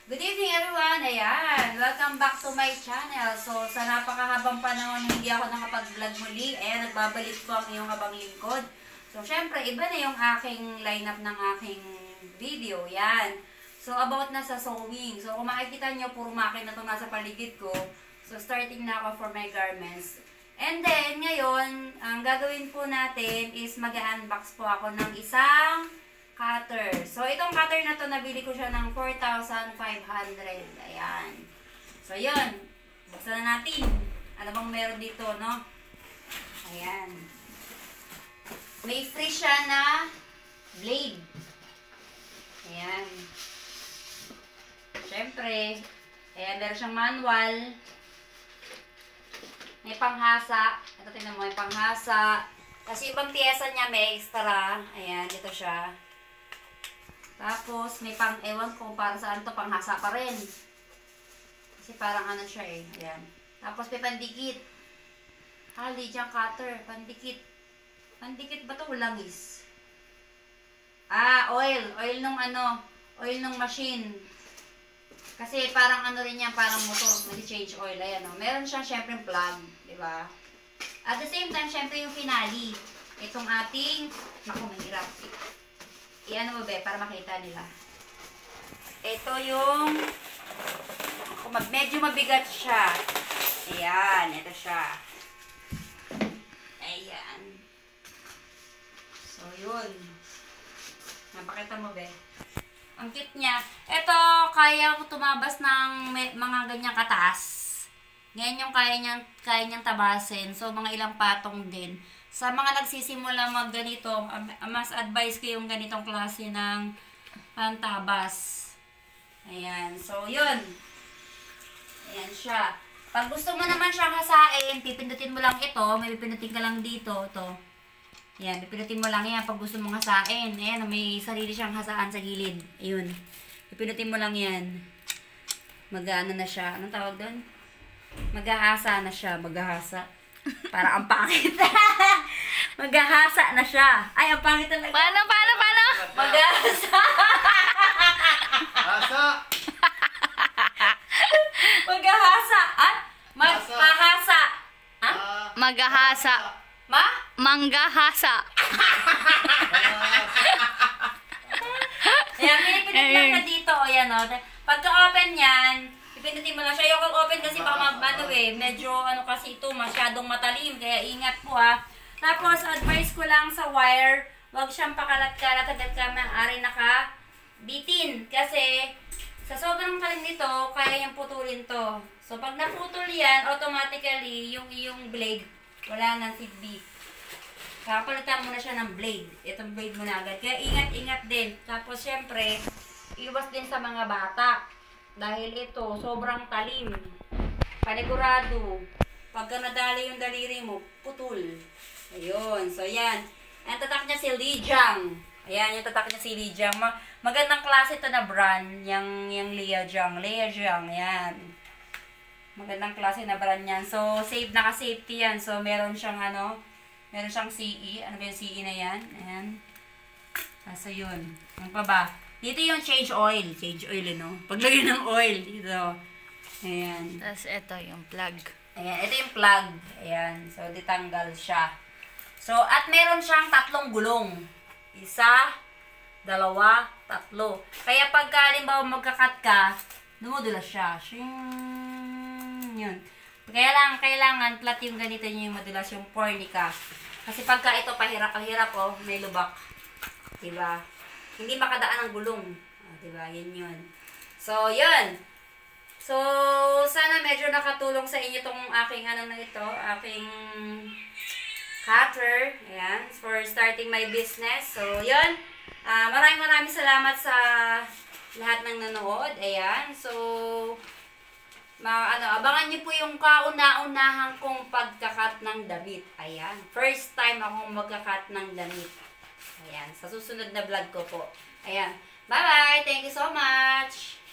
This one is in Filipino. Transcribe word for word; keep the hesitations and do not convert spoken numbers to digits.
Good evening everyone! Ayan, welcome back to my channel. So, sa napakahabang panahon hindi ako nakapag-vlog muli. Ayan, nagbabalik po ang iyong habang lingkod. So, syempre, iba na yung aking lineup ng aking video. Yan. So, about na sa sewing. So, kung makikita nyo, puro makina ito nasa paligid ko. So, starting na ako for my garments. And then, ngayon, ang gagawin po natin is mag-unbox po ako ng isang cutter. So, itong cutter na to, nabili ko siya ng four thousand five hundred. Ayan. So, yun. Buksan na natin. Ano bang meron dito, no? Ayan. May free siya na blade. Ayan. Siyempre, ayan, meron siyang manual. May panghasa. Ito, tingnan mo, may panghasa. Kasi ibang piyesa niya may extra. Ayan, dito siya. Tapos, may pang, ewan ko para saan to, panghasa pa rin. Kasi parang ano siya eh. Ayan. Tapos, may pandikit. Hali dyan, cutter. Pandikit. Pandikit ba to? Langis. Ah, oil. Oil nung ano, oil nung machine. Kasi parang ano rin yan, parang motor. Nag-change oil. Ayan o. Meron siyang syempre plug. Diba? At the same time, syempre yung finale. Itong ating, naku, mahirap. I-ano mo ba, para makita nila. Ito yung, kung mag, medyo mabigat siya. Ayan, ito siya. Ayan. So, yun. Napakita mo ba? Ang cute niya. Ito, kaya ko tumabas ng mga ganyang kataas. Ngayon yung kaya niyang, kaya niyang tabasin. So, mga ilang patong din. Sa mga nagsisimula mag ganito, mas advice ko yung ganitong klase ng pantabas. Ayan. So, yun. Ayan siya. Pag gusto mo naman siyang hasain, pipindutin mo lang ito. May pipindutin ka lang dito. Ito. Ayan. Pipindutin mo lang yan pag gusto mong hasain. Ayan. May sarili siyang hasaan sa gilid. Ayun. Pipindutin mo lang yan. Mag-ano na siya. Anong tawag doon? Maghahasa na siya. Maghahasa. Para ang pangit. Maghahasa na siya. Ay, ang pangit talaga. Paano, paano, paano? Maghahasa. Hasa. Maghahasa. At maghahasa. Ha? Maghahasa. Ma? Manggahasa. Ayan, pinipinit lang na dito. Ayan, o. Pagka-open yan, pindutin mo lang siya. Yung open kasi baka mag-ano eh. Medyo ano kasi ito, masyadong matalim. Kaya ingat po ha. Tapos, advice ko lang sa wire, huwag siyang pakalat-kalat agad ka maaari naka-bitin. Kasi, sa sobrang talim nito, kaya yung putulin to. So, pag naputol yan, automatically, yung iyong blade, wala nang silbi. Kapalitan mo na siya ng blade. Itong blade mo na agad. Kaya ingat-ingat din. Tapos, syempre, iwas din sa mga bata. Dahil ito, sobrang talim. Panigurado. Pagka nadali yung daliri mo, putul. Ayun. So, yan. Ang tatak niya si Lijiang. Ayan, yung tatak niya si Lijiang. Ma magandang klase ito na brand. Yung, yung Lijiang. Lijiang. Ayan. Magandang klase na brand yan. So, safe, naka-safety yan. So, meron siyang ano, meron siyang C E. Ano ba yung C E na yan? Ayan. So, yun. Ang pa ba? Dito yung change oil. Change oil, you know? Paglagay ng oil. Dito. Ayan. Tapos ito yung plug. Ayan. Ito yung plug. Ayan. So, ditanggal siya. So, at meron siyang tatlong gulong. Isa, dalawa, tatlo. Kaya pagka, halimbawa, magkakat ka, dumudula siya. Shing. Yun. Kaya lang, kailangan flat yung ganito nyo yung madulas yung fornica. Kasi pagka ito pahirap, pahirap, oh, may lubak. Diba? Hindi makadaan ang gulong. Oh, diba? Yun yun. So, yun. So, sana medyo nakatulong sa inyo itong aking ano na ito, aking cutter. Ayan. For starting my business. So, yun. Uh, maraming maraming salamat sa lahat ng nanood. Ayan. So, ma ano, abangan niyo po yung kauna-unahan kong pagkakat ng damit. Ayan. First time akong magkakat ng damit. Ayan. Sa susunod na vlog ko po. Ayan. Bye-bye. Thank you so much.